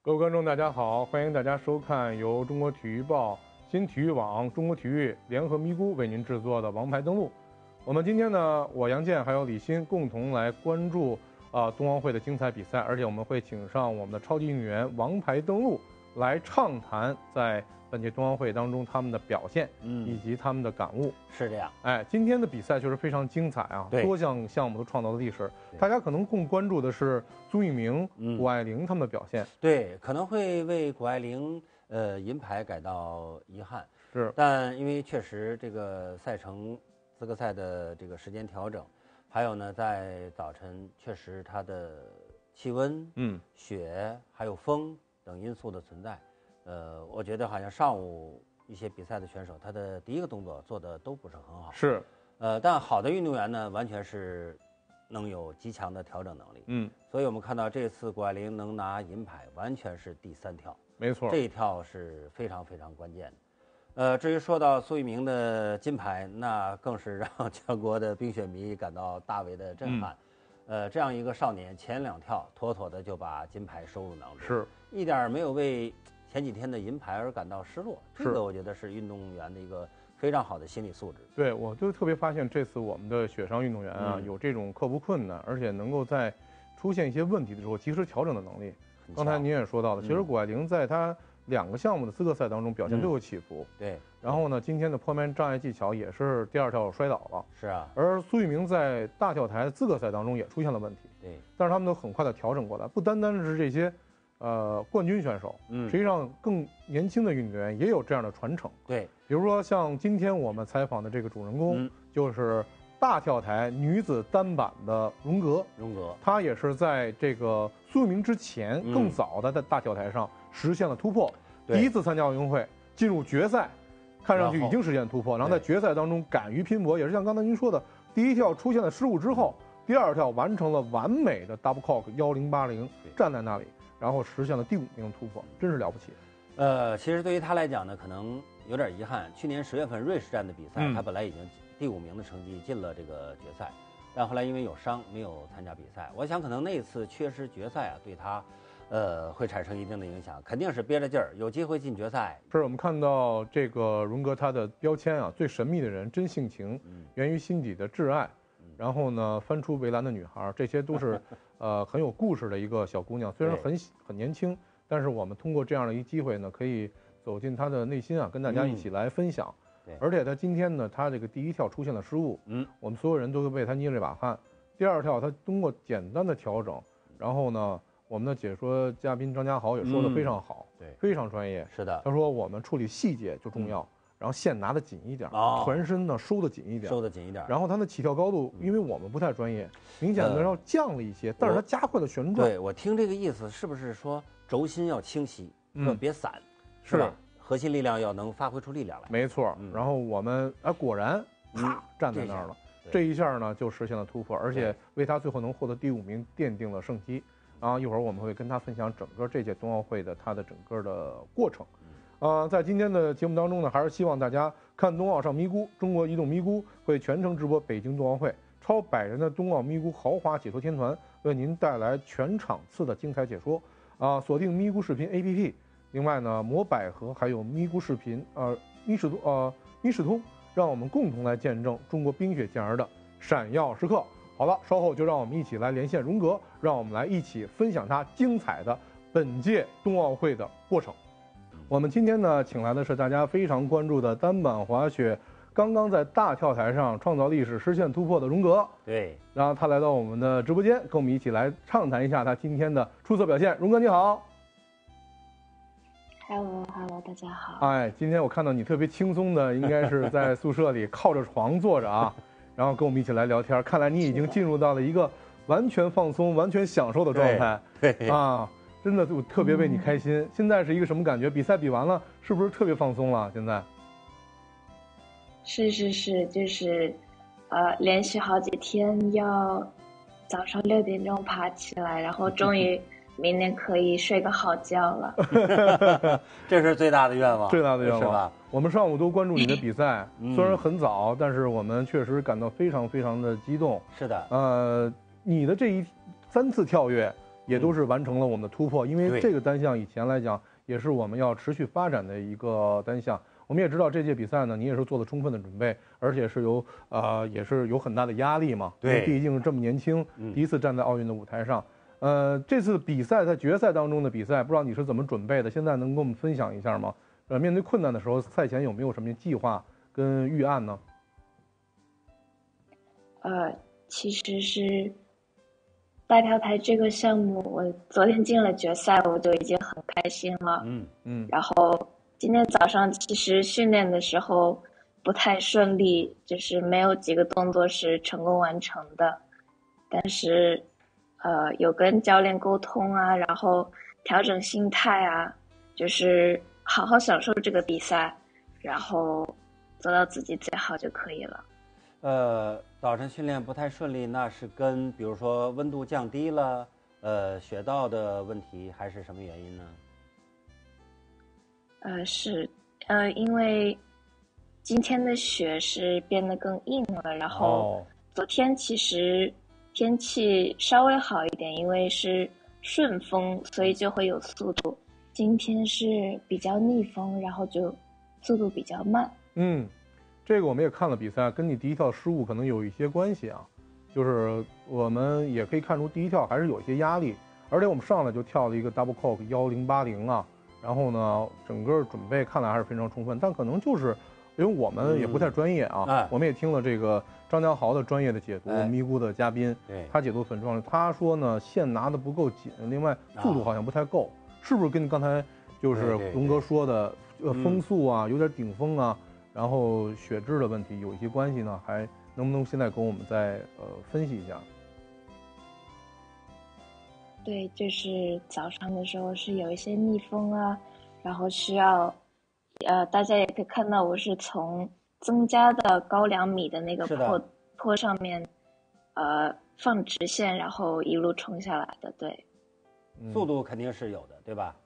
各位观众，大家好，欢迎大家收看由中国体育报、新体育网、中国体育联合咪咕为您制作的《王牌登陆》。我们今天呢，我杨健还有李欣共同来关注冬奥会的精彩比赛，而且我们会请上我们的超级运动员王牌登陆来畅谈在本届冬奥会当中他们的表现，以及他们的感悟。 是这样， 今天的比赛确实非常精彩啊，多项项目都创造了历史。大家可能更关注的是苏翊鸣、谷爱凌他们的表现。 对，可能会为谷爱凌银牌感到遗憾， 是， 但因为确实这个赛程资格赛的这个时间调整，还有呢，在早晨确实它的气温、雪还有风等因素的存在。我觉得好像上午一些比赛的选手，他的第一个动作做的都不是很好。 是， 但好的运动员呢，完全是能有极强的调整能力。所以我们看到这次谷爱凌能拿银牌，完全是第3跳。 没错， 这一跳是非常非常关键的。至于说到苏翊鸣的金牌，那更是让全国的冰雪迷感到大为的震撼。这样一个少年，前2跳妥妥的就把金牌收入囊中， 是一点没有为前几天的银牌而感到失落。这个我觉得是运动员的一个非常好的心理素质。 对，我就特别发现这次我们的雪上运动员啊，有这种克服困难，而且能够在出现一些问题的时候及时调整的能力。刚才您也说到了，其实谷爱凌在她2个项目的资格赛当中表现都有起伏。 对。 然后呢，今天的坡面障碍技巧也是第2跳摔倒了。 是啊。 而苏翊鸣在大跳台资格赛当中也出现了问题。 对。 但是他们都很快的调整过来，不单单是这些。冠军选手，实际上更年轻的运动员也有这样的传承。 对， 比如说像今天我们采访的这个主人公，就是大跳台女子单板的荣格。她也是在这个苏翊鸣之前更早的在大跳台上实现了突破，第一次参加奥运会进入决赛，看上去已经实现突破，然后在决赛当中敢于拼搏，也是像刚才您说的，第1跳出现了失误之后，第2跳完成了完美的 double cock 1080，站在那里。然后实现了第5名突破，真是了不起。 其实对于他来讲呢，可能有点遗憾。去年10月份瑞士站的比赛，他本来已经第5名的成绩进了这个决赛，但后来因为有伤没有参加比赛。我想可能那一次缺失决赛啊，对他，会产生一定的影响，肯定是憋着劲儿，有机会进决赛。 是我们看到这个荣格他的标签啊，最神秘的人，真性情，源于心底的挚爱。然后呢，翻出围栏的女孩，这些都是，很有故事的一个小姑娘。虽然很年轻，但是我们通过这样的一机会呢，可以走进她的内心啊，跟大家一起来分享。而且她今天呢，她这个第1跳出现了失误，我们所有人都为她捏这把汗。第2跳她通过简单的调整，然后呢，我们的解说嘉宾张家豪也说得非常好，非常专业。 是的， 他说我们处理细节就重要。然后线拿得紧一点，团身呢收得紧一点，然后它的起跳高度，因为我们不太专业，明显的要降了一些，但是它加快了旋转。 对，我听这个意思是不是说轴心要清晰，别散，是吧？核心力量要能发挥出力量来。 没错。然后我们果然啪站在那儿了，这一下呢就实现了突破，而且为他最后能获得第5名奠定了胜机。然后一会儿我们会跟他分享整个这届冬奥会的他的整个的过程。在今天的节目当中呢，还是希望大家看冬奥上咪咕，中国移动咪咕会全程直播北京冬奥会，超100人的冬奥咪咕豪华解说天团为您带来全场次的精彩解说。锁定咪咕视频 APP， 另外呢，摩百合还有咪咕视频咪视通，让我们共同来见证中国冰雪健儿的闪耀时刻。好了，稍后就让我们一起来连线荣格，让我们来一起分享他精彩的本届冬奥会的过程。我们今天呢，请来的是大家非常关注的单板滑雪，刚刚在大跳台上创造历史、实现突破的荣格。 对， 然后他来到我们的直播间，跟我们一起来畅谈一下他今天的出色表现。荣格你好。 Hello， 大家好。 今天我看到你特别轻松的，应该是在宿舍里靠着床坐着啊，然后跟我们一起来聊天。看来你已经进入到了一个完全放松、完全享受的状态。 对啊。 真的就特别为你开心。现在是一个什么感觉？比赛比完了，是不是特别放松了？现在是，就是，连续好几天要早上6点钟爬起来，然后终于明年可以睡个好觉了。 这是最大的愿望， 最大的愿望是吧？ 我们上午都关注你的比赛，虽然很早，但是我们确实感到非常非常的激动。 是的， 你的这3次跳跃。 也都是完成了我们的突破。因为这个单项以前来讲，也是我们要持续发展的一个单项。我们也知道这届比赛呢，你也是做了充分的准备，而且是也是有很大的压力嘛。 对， 毕竟是这么年轻，第一次站在奥运的舞台上。这次比赛在决赛当中的比赛，不知道你是怎么准备的？现在能跟我们分享一下吗？面对困难的时候，赛前有没有什么计划跟预案呢？ 其实是大跳台这个项目，我昨天进了决赛，我就已经很开心了。然后今天早上其实训练的时候不太顺利，就是没有几个动作是成功完成的。但是有跟教练沟通啊，然后调整心态啊，就是好好享受这个比赛，然后做到自己最好就可以了。 早晨训练不太顺利，那是跟比如说温度降低了，雪道的问题，还是什么原因呢？ 因为今天的雪是变得更硬了，然后昨天其实天气稍微好一点，因为是顺风，所以就会有速度。今天是比较逆风，然后就速度比较慢。 这个我们也看了比赛，跟你第一跳失误可能有一些关系啊。就是我们也可以看出第一跳还是有一些压力，而且我们上来就跳了一个 double cork 1080啊，然后呢，整个准备看来还是非常充分，但可能就是因为我们也不太专业啊，我们也听了这个张家豪的专业的解读，咪咕的嘉宾，他解读很重要。他说呢，线拿的不够紧，另外速度好像不太够，是不是跟刚才就是龙哥说的风速啊，有点顶风啊？然后雪质的问题有一些关系呢，还能不能现在跟我们再分析一下？ 对，就是早上的时候是有一些逆风啊，然后需要大家也可以看到我是从增加的高2米的那个坡上面放直线，然后一路冲下来的。对， 速度肯定是有的，对吧？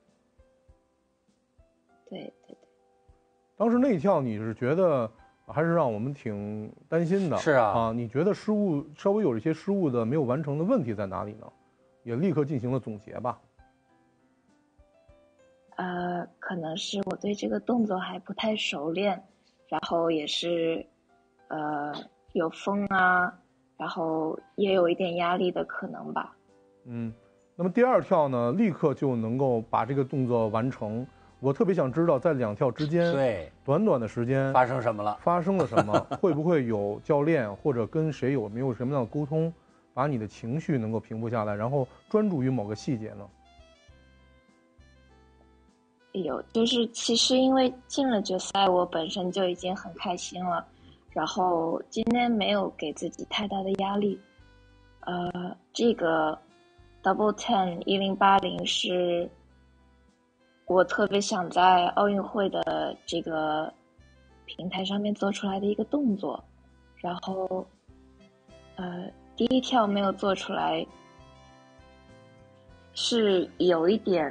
对。 当时那一跳你是觉得还是让我们挺担心的。 是啊， 你觉得失误稍微有一些失误的没有完成的问题在哪里呢？也立刻进行了总结吧。 可能是我对这个动作还不太熟练，然后也是有风啊，然后也有一点压力的可能吧。 那么第二跳呢，立刻就能够把这个动作完成。我特别想知道，在2跳之间，短短的时间发生什么了？ 发生了什么？会不会有教练或者跟谁有没有什么样的沟通，把你的情绪能够平复下来，然后专注于某个细节呢？ 有，就是其实因为进了决赛，我本身就已经很开心了，然后今天没有给自己太大的压力。这个 double 10 1080是我特别想在奥运会的这个平台上面做出来的一个动作，然后第一跳没有做出来，是有一点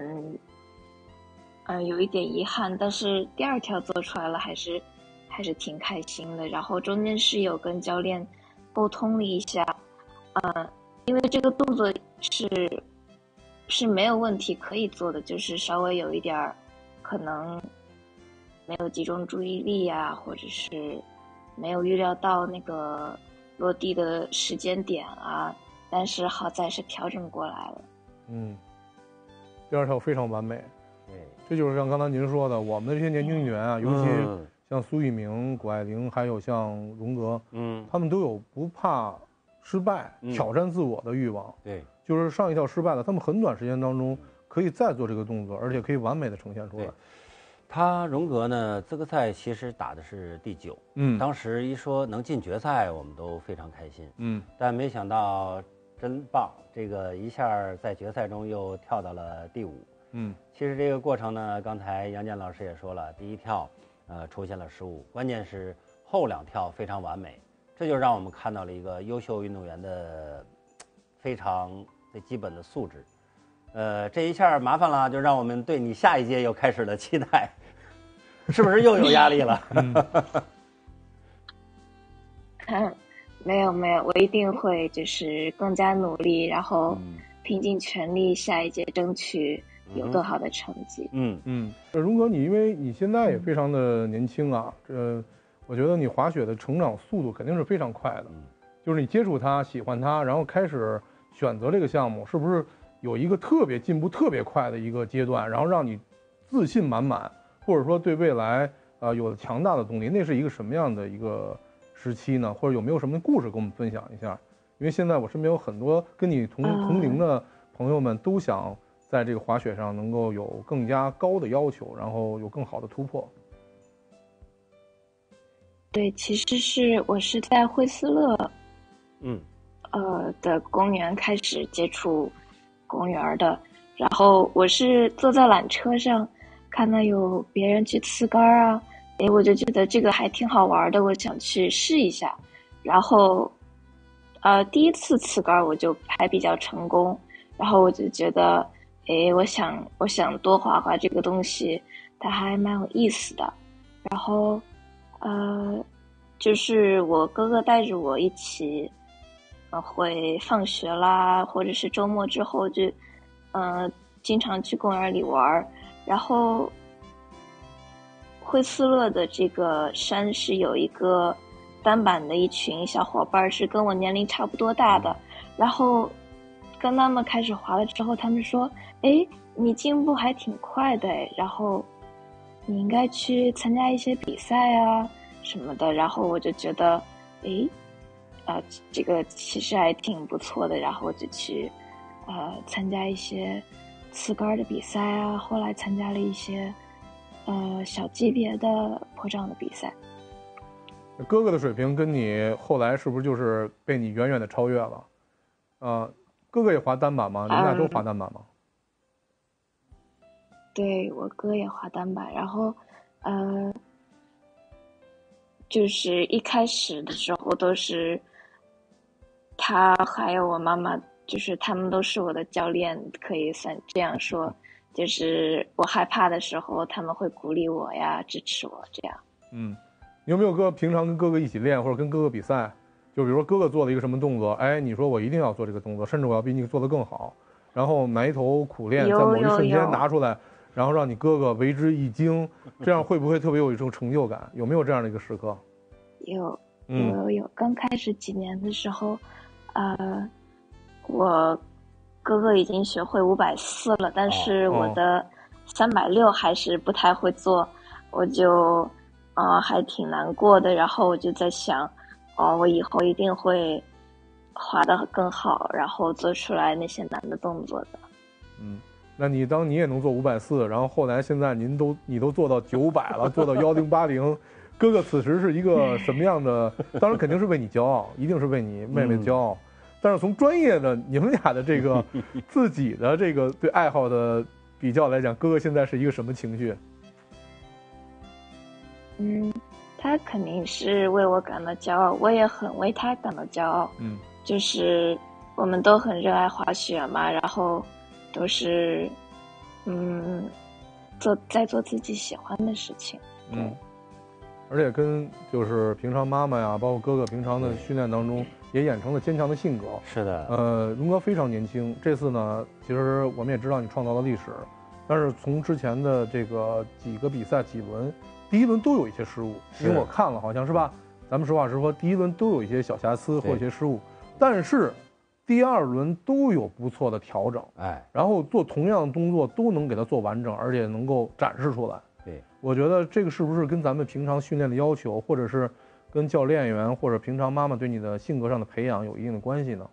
遗憾，但是第二跳做出来了，还是挺开心的。然后中间是有跟教练沟通了一下，因为这个动作是没有问题可以做的，就是稍微有一点可能没有集中注意力啊，或者是没有预料到那个落地的时间点啊，但是好在是调整过来了。 第二跳非常完美。这就是像刚才您说的，我们这些年轻运动员啊，尤其像苏翊鸣、谷爱凌，还有像荣格，他们都有不怕失败、挑战自我的欲望。 对， 就是上一跳失败了，他们很短时间当中可以再做这个动作，而且可以完美的呈现出来。 他荣格呢，资格赛其实打的是第9，当时一说能进决赛，我们都非常开心，但没想到真棒，这个一下在决赛中又跳到了第5。其实这个过程呢，刚才杨健老师也说了，第一跳出现了失误，关键是后2跳非常完美，这就让我们看到了一个优秀运动员的非常最基本的素质。这一下麻烦了，就让我们对你下一届又开始了期待，是不是又有压力了？ 没有，我一定会就是更加努力，然后拼尽全力，下一届争取有更好的成绩。 荣哥，你因为你现在也非常的年轻啊，我觉得你滑雪的成长速度肯定是非常快的。就是你接触它，喜欢它，然后开始选择这个项目，是不是有一个特别进步特别快的一个阶段，然后让你自信满满，或者说对未来有了强大的动力？那是一个什么样的一个时期呢？或者有没有什么故事跟我们分享一下？因为现在我身边有很多跟你同龄的朋友们，都想在这个滑雪上能够有更加高的要求，然后有更好的突破。 对，其实我是在惠斯勒，的公园开始接触公园的，然后我是坐在缆车上，看到有别人去刺杆啊，我就觉得这个还挺好玩的，我想去试一下。然后，第一次刺杆我就还比较成功，然后我就觉得，我想多滑滑这个东西，它还蛮有意思的。然后，就是我哥哥带着我一起，会放学啦，或者是周末之后就，经常去公园里玩。然后，惠斯勒的这个山是有一个单板的一群小伙伴，是跟我年龄差不多大的。然后跟他们开始滑了之后，他们说：“你进步还挺快的，然后你应该去参加一些比赛啊什么的。”然后我就觉得，这个其实还挺不错的。然后我就去参加一些刺杆的比赛啊，后来参加了一些小级别的坡障的比赛。 哥哥的水平跟你后来是不是就是被你远远的超越了？哥哥也滑单板吗？你们俩都滑单板吗？ 对，我哥也滑单板，然后就是一开始的时候都是他还有我妈妈，就是他们都是我的教练，可以算这样说。就是我害怕的时候，他们会鼓励我呀，支持我这样。 你有没有平常跟哥哥一起练，或者跟哥哥比赛？就比如说哥哥做了一个什么动作，你说我一定要做这个动作，甚至我要比你做得更好，然后埋头苦练，在某一瞬间拿出来，然后让你哥哥为之一惊，这样会不会特别有一种成就感？有没有这样的一个时刻？ 有。刚开始几年的时候，我哥哥已经学会540了，但是我的360还是不太会做，我就还挺难过的。然后我就在想，我以后一定会滑得更好，然后做出来那些难的动作的。 那你当你也能做540，然后后来现在你都做到900了，做到1080，哥哥此时是一个什么样的？当然肯定是为你骄傲，一定是为你妹妹骄傲。但是从专业的你们俩的这个自己的这个对爱好的比较来讲，哥哥现在是一个什么情绪？ 他肯定是为我感到骄傲，我也很为他感到骄傲。就是我们都很热爱滑雪嘛，然后都是在做自己喜欢的事情。 而且跟就是平常妈妈呀，包括哥哥平常的训练当中，也养成了坚强的性格。 是的。 荣哥非常年轻，这次呢，其实我们也知道你创造了历史，但是从之前的这个几个比赛几轮，第一轮都有一些失误，因为我看了好像是吧，咱们实话实说，第一轮都有一些小瑕疵或一些失误，但是第二轮都有不错的调整，然后做同样的动作都能给它做完整，而且能够展示出来。 对， 我觉得这个是不是跟咱们平常训练的要求，或者是跟教练员或者平常妈妈对你的性格上的培养有一定的关系呢？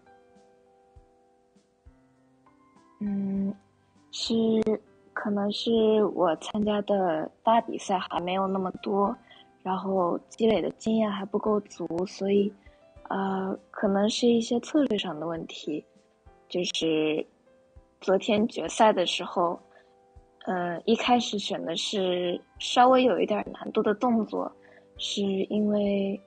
可能是我参加的大比赛还没有那么多，然后积累的经验还不够足，所以可能是一些策略上的问题。就是昨天决赛的时候，一开始选的是稍微有一点难度的动作，是因为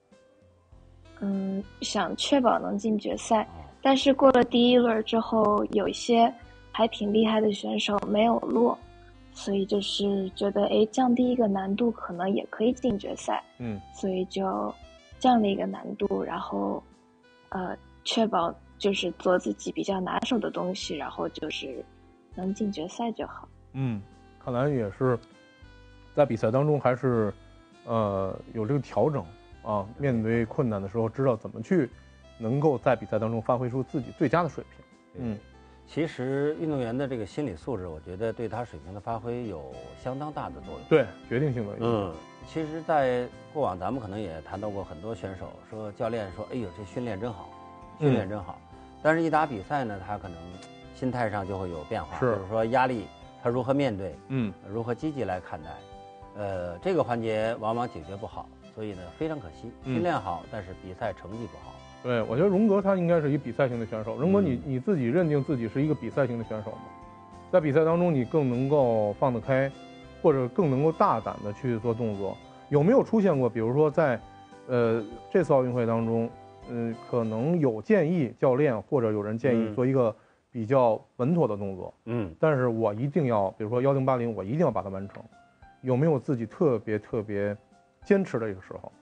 想确保能进决赛，但是过了第一轮之后，有一些还挺厉害的选手没有落，所以就是觉得降低一个难度可能也可以进决赛，所以就降了一个难度，然后确保就是做自己比较拿手的东西，然后就是能进决赛就好。 看来也是在比赛当中还是有这个调整啊，面对困难的时候知道怎么去能够在比赛当中发挥出自己最佳的水平。 其实运动员的这个心理素质，我觉得对他水平的发挥有相当大的作用， 对，决定性的。 其实，在过往咱们可能也谈到过很多选手，说教练说，哎呦，这训练真好，训练真好。但是，一打比赛呢，他可能心态上就会有变化，就是说压力他如何面对，如何积极来看待，这个环节往往解决不好，所以呢，非常可惜。训练好，但是比赛成绩不好。 对，我觉得荣格他应该是一比赛型的选手。荣格，你自己认定自己是一个比赛型的选手吗？在比赛当中，你更能够放得开，或者更能够大胆的去做动作。有没有出现过，比如说在这次奥运会当中，可能有建议教练或者有人建议做一个比较稳妥的动作，但是我一定要，比如说1080，我一定要把它完成。有没有自己特别坚持的一个时候？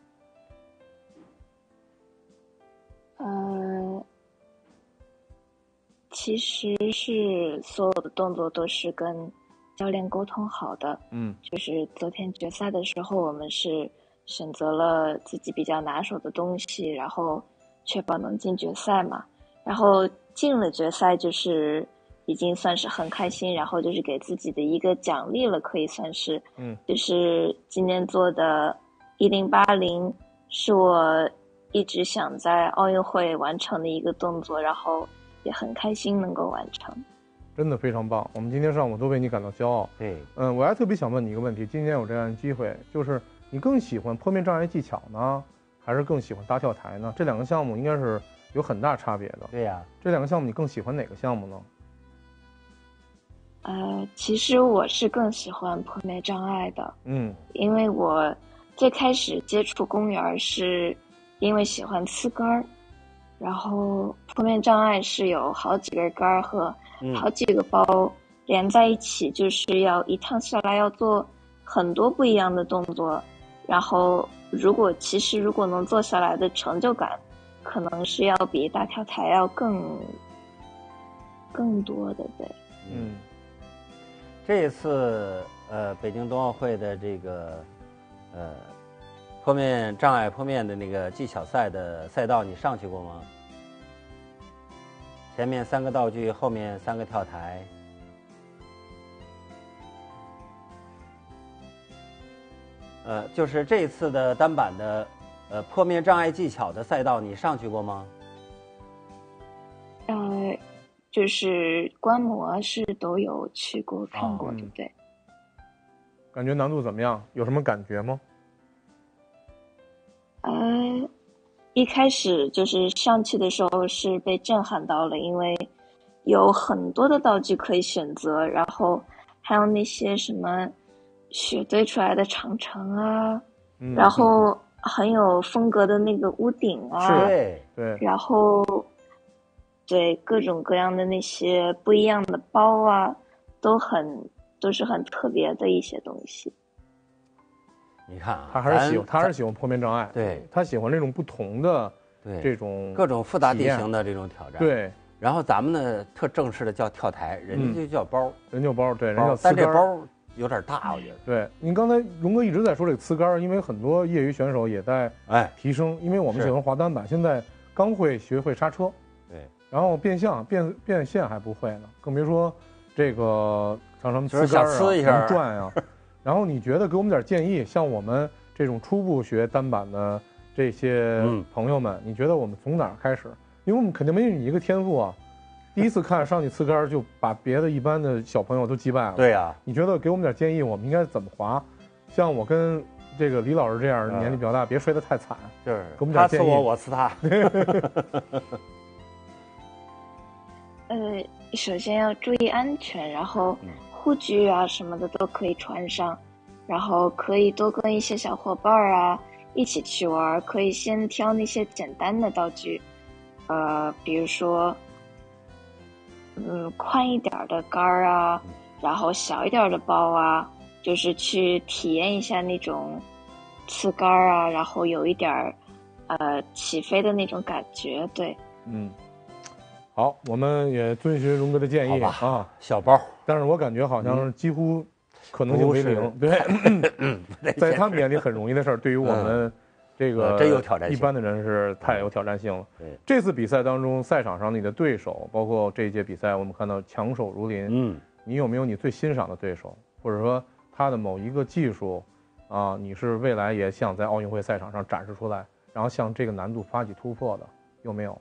其实是所有的动作都是跟教练沟通好的。就是昨天决赛的时候，我们是选择了自己比较拿手的东西，然后确保能进决赛嘛。然后进了决赛，就是已经算是很开心，然后就是给自己的一个奖励了，可以算是。就是今年做的1080是我一直想在奥运会完成的一个动作，然后也很开心能够完成。 真的非常棒，我们今天上午都为你感到骄傲。 对， 我还特别想问你一个问题，今年有这样的机会，就是你更喜欢坡面障碍技巧呢，还是更喜欢大跳台呢？这两个项目应该是有很大差别的。 对呀， 这两个项目你更喜欢哪个项目呢？ 其实我是更喜欢坡面障碍的。因为我最开始接触公园是因为喜欢呲杆儿，然后坡面障碍是有好几根杆儿和好几个包连在一起，就是要一趟下来要做很多不一样的动作，然后如果能做下来的成就感可能是要比大跳台要更多的。对。 这一次北京冬奥会的这个坡面障碍坡面的那个技巧赛的赛道，你上去过吗？前面3个道具，后面3个跳台。就是这一次的单板的坡面障碍技巧的赛道，你上去过吗？ 就是观摩是都有去过看过，对不对？ 感觉难度怎么样？有什么感觉吗？ 一开始就是上去的时候是被震撼到了，因为有很多的道具可以选择，然后还有那些什么雪堆出来的长城啊，然后很有风格的那个屋顶啊， 对， 然后对各种各样的那些不一样的包啊，都是很特别的一些东西。 你看啊， 他还是喜欢坡面障碍， 对， 他喜欢这种不同的这种各种复杂地形的这种挑战。 对， 然后咱们呢特正式的叫跳台，人家就叫包， 人叫包，对，人叫呲杆。 但这包有点大，我觉得。 对，您刚才荣哥一直在说这个呲杆，因为很多业余选手也在提升，因为我们喜欢滑单板，现在刚会学会刹车， 对， 然后变线还不会呢，更别说这个像什么呲杆呲一下转啊。然后你觉得给我们点建议，像我们这种初步学单板的这些朋友们，你觉得我们从哪儿开始？因为我们肯定没有你一个天赋啊，第一次看上去呲杆就把别的一般的小朋友都击败了。 对呀， 你觉得给我们点建议，我们应该怎么滑？像我跟这个李老师这样年纪比较大，别摔得太惨。 就是给我们点建议。 他呲我呲他。 首先要注意安全，然后护具啊什么的都可以穿上，然后可以多跟一些小伙伴啊一起去玩，可以先挑那些简单的道具，比如说宽一点的杆儿啊，然后小一点的包啊，就是去体验一下那种呲杆啊，然后有一点起飞的那种感觉。对， 好，我们也遵循荣哥的建议啊， 小包。 但是我感觉好像几乎可能性为零。对，在他们眼里很容易的事儿，对于我们这个真有挑战性， 一般的人是太有挑战性了。 对， 这次比赛当中，赛场上你的对手，包括这一届比赛，我们看到强手如林。你有没有你最欣赏的对手，或者说他的某一个技术啊，你是未来也想在奥运会赛场上展示出来，然后向这个难度发起突破的，有没有？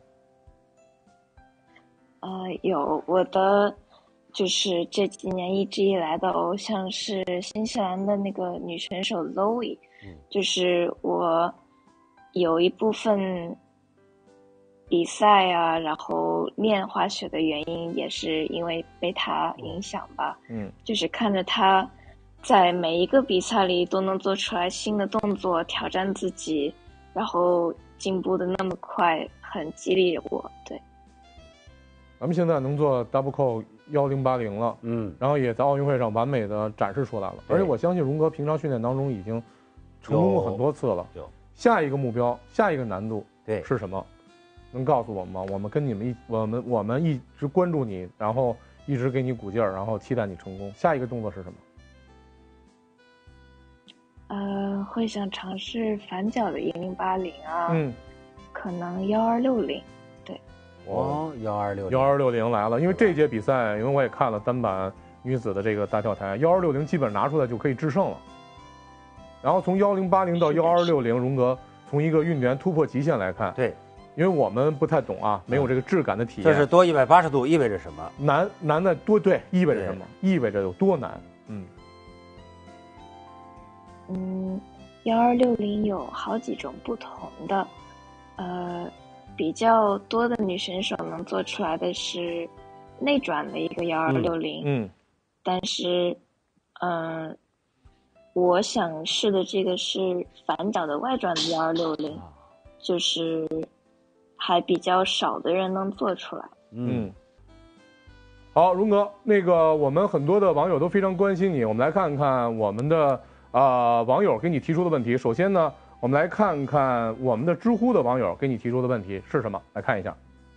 有，我的就是这几年一直以来的偶像是新西兰的那个女选手 Zoe，就是我有一部分比赛啊，然后练滑雪的原因也是因为被她影响吧。就是看着她在每一个比赛里都能做出来新的动作，挑战自己，然后进步的那么快，很激励我。对。 咱们现在能做 double call 1080了，然后也在奥运会上完美的展示出来了。而且我相信荣哥平常训练当中已经成功过很多次了。下一个目标，下一个难度是什么？能告诉我们吗？我们跟你们我们一直关注你，然后一直给你鼓劲儿，然后期待你成功。下一个动作是什么？会想尝试反脚的1080啊，可能1260。 1260来了，因为这届比赛，因为我也看了单板女子的这个大跳台，1260基本拿出来就可以制胜了。然后从1080到1260，荣哥从一个运动员突破极限来看， 对， 因为我们不太懂啊，没有这个质感的体验。这是多180度意味着什么？ 难的多，对，意味着什么？意味着有多难 ？1260有好几种不同的，比较多的女选手能做出来的是内转的一个1260，但是，我想试的这个是反脚的外转的1260，就是还比较少的人能做出来。 好，荣哥，那个我们很多的网友都非常关心你，我们来看看我们的网友给你提出的问题。首先呢，我们来看看我们的知乎的网友给你提出的问题是什么？来看一下。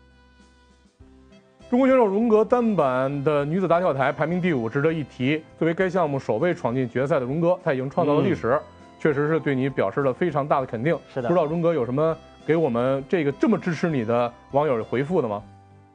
中国选手荣格单板的女子大跳台排名第5，值得一提。作为该项目首位闯进决赛的荣格，她已经创造了历史，确实是对你表示了非常大的肯定。 是的， 不知道荣格有什么给我们这么支持你的网友回复的吗？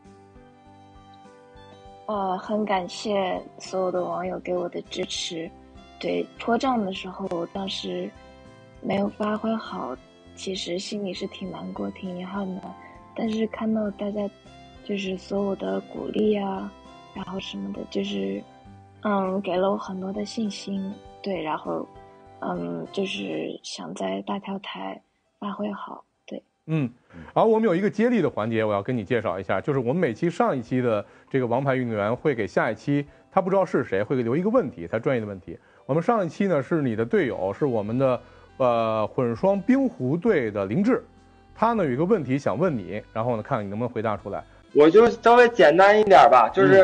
很感谢所有的网友给我的支持。对，脱障的时候，当时没有发挥好，其实心里是挺难过、挺遗憾的。但是看到大家就是所有的鼓励啊，然后什么的，就是给了我很多的信心。对，然后就是想在大跳台发挥好。对， 然后我们有一个接力的环节，我要跟你介绍一下，就是我们上一期的这个王牌运动员会给下一期他不知道是谁会留一个问题，他专业的问题。我们上一期呢是你的队友，是我们的混双冰壶队的林志，他呢有一个问题想问你，然后呢看看你能不能回答出来。 我就稍微简单一点吧，就是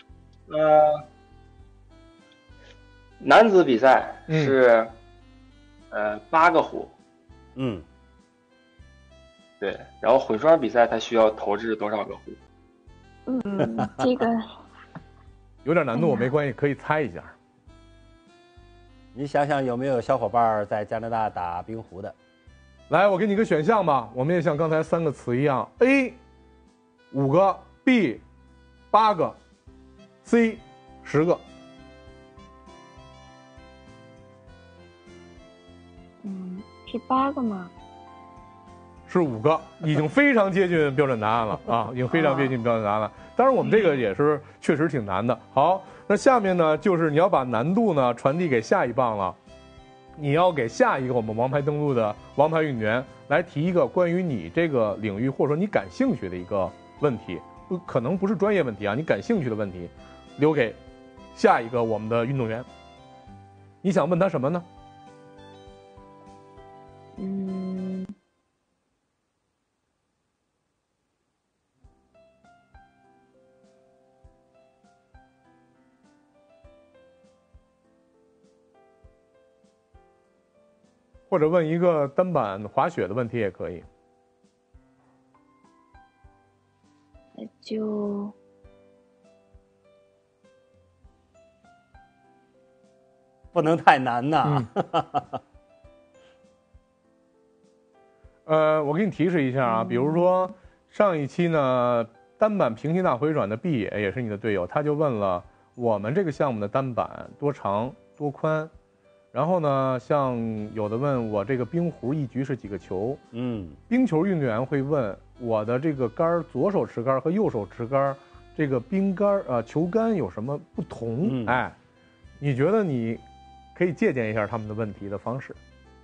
男子比赛是8个壶，对，然后混双比赛他需要投掷多少个壶？ 这个有点难度，没关系，可以猜一下。 你想想有没有小伙伴在加拿大打冰壶的？ 来，我给你个选项吧，我们也像刚才3个词一样 ，A 5个 ，B 8个 ，C 10个。 是8个吗？ 是5个，已经非常接近标准答案了啊，已经非常接近标准答案了。当然，我们这个也是确实挺难的。好，那下面呢，就是你要把难度呢传递给下一棒了。你要给下一个我们王牌登陆的王牌运动员来提一个关于你这个领域或者说你感兴趣的一个问题，可能不是专业问题啊，你感兴趣的问题，留给下一个我们的运动员。你想问他什么呢？或者问一个单板滑雪的问题也可以。 就不能太难呐。 我给你提示一下啊，比如说上一期呢，单板平行大回转的毕野也是你的队友，他就问了我们这个项目的单板多长多宽，然后呢，像有的问我这个冰壶一局是几个球，冰球运动员会问我的这个杆左手持杆和右手持杆，这个冰杆球杆有什么不同？哎，你觉得你可以借鉴一下他们的问题的方式？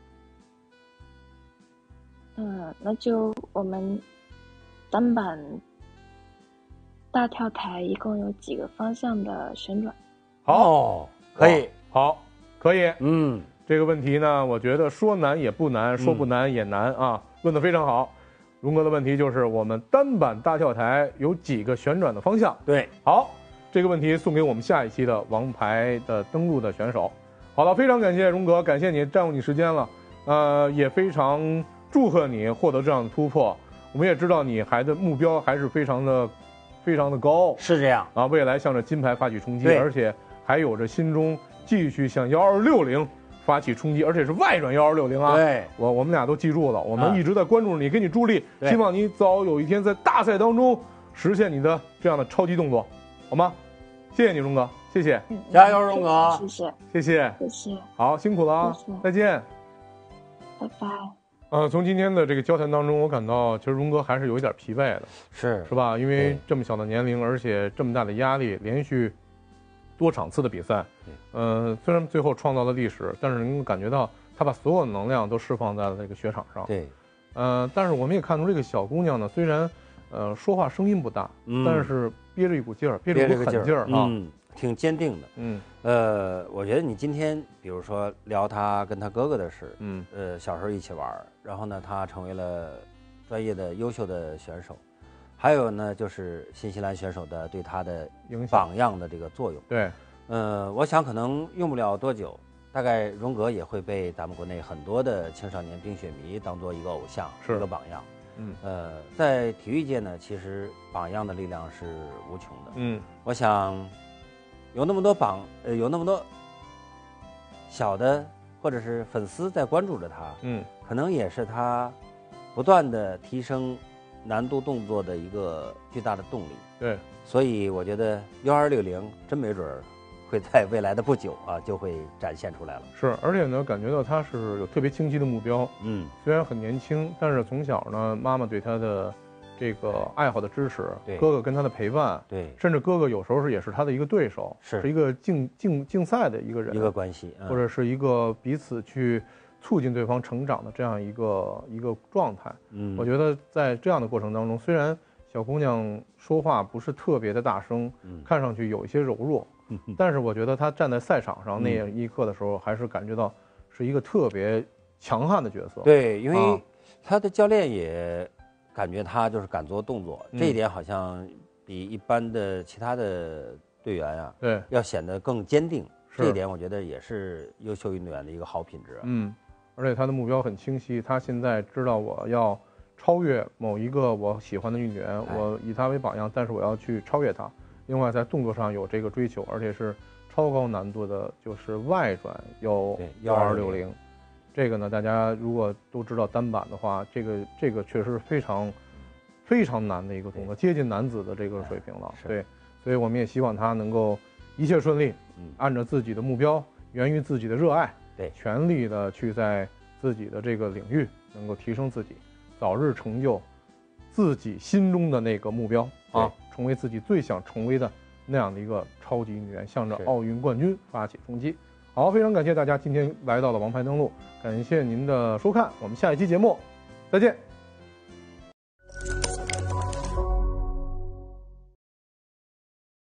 那就我们单板大跳台一共有几个方向的旋转？ 好，可以， 好，可以。这个问题呢，我觉得说难也不难，说不难也难啊。问得非常好。荣哥的问题就是我们单板大跳台有几个旋转的方向？ 对， 好，这个问题送给我们下一期的王牌的登陆的选手。好了，非常感谢荣哥，感谢你占用你时间了，也非常祝贺你获得这样的突破。我们也知道你的目标还是非常的高， 是这样啊，未来向着金牌发起冲击，而且还有着心中继续向1260发起冲击，而且是外转1260啊。 对， 我们俩都记住了，我们一直在关注你，给你助力，希望你早有一天在大赛当中实现你的这样的超级动作，好吗？谢谢你，荣哥，谢谢， 加油，荣哥， 谢谢， 好，辛苦了啊，再见， 拜拜。 从今天的这个交谈当中，我感到其实荣哥还是有一点疲惫的， 是吧？因为这么小的年龄，而且这么大的压力，连续多场次的比赛，虽然最后创造了历史，但是能够感觉到他把所有能量都释放在了这个雪场上。 对， 但是我们也看出这个小姑娘呢，虽然说话声音不大，但是憋着一股劲儿，憋着一股狠劲儿啊， 挺坚定的。我觉得你今天比如说聊他跟他哥哥的事，小时候一起玩，然后呢，他成为了专业的优秀的选手，还有呢，就是新西兰选手的对他的榜样的这个作用。 对， 我想可能用不了多久，大概荣格也会被咱们国内很多的青少年冰雪迷当做一个偶像，一个榜样。在体育界呢，其实榜样的力量是无穷的。我想有那么多有那么多小的或者是粉丝在关注着他，可能也是他不断的提升难度动作的一个巨大的动力。 对， 所以我觉得1260真没准会在未来的不久啊就会展现出来了。 是，而且呢，感觉到他是有特别清晰的目标。虽然很年轻，但是从小呢，妈妈对他的这个爱好的支持，哥哥跟他的陪伴，甚至哥哥有时候也是他的一个对手，是一个竞赛的一个人， 一个关系， 或者是一个彼此去促进对方成长的这样一个状态。我觉得在这样的过程当中，虽然小姑娘说话不是特别的大声，看上去有一些柔弱，但是我觉得她站在赛场上那一刻的时候，还是感觉到是一个特别强悍的角色。 对，因为她的教练也感觉她就是敢做动作，这一点好像比一般的其他的队员啊，要显得更坚定。这一点我觉得也是优秀运动员的一个好品质。 而且他的目标很清晰，他现在知道我要超越某一个我喜欢的运动员，我以他为榜样，但是我要去超越他。另外在动作上有这个追求，而且是超高难度的，就是外转有1260。这个呢，大家如果都知道单板的话，这个确实非常非常难的一个动作，接近男子的这个水平了。对，所以我们也希望他能够一切顺利，按照自己的目标，源于自己的热爱，全力的去在自己的这个领域能够提升自己，早日成就自己心中的那个目标啊，成为自己最想成为的那样的一个超级运动员，向着奥运冠军发起冲击。好，非常感谢大家今天来到了王牌登陆，感谢您的收看，我们下一期节目再见。